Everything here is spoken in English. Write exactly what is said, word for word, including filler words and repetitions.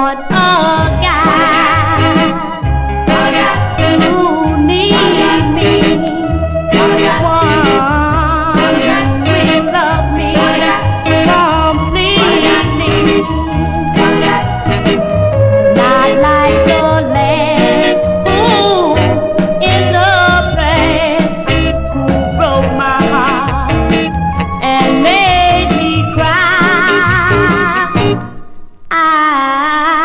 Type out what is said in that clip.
want a guy who needs me, one who will love me completely, not like the last who's in the past, who broke my heart and made me cry. I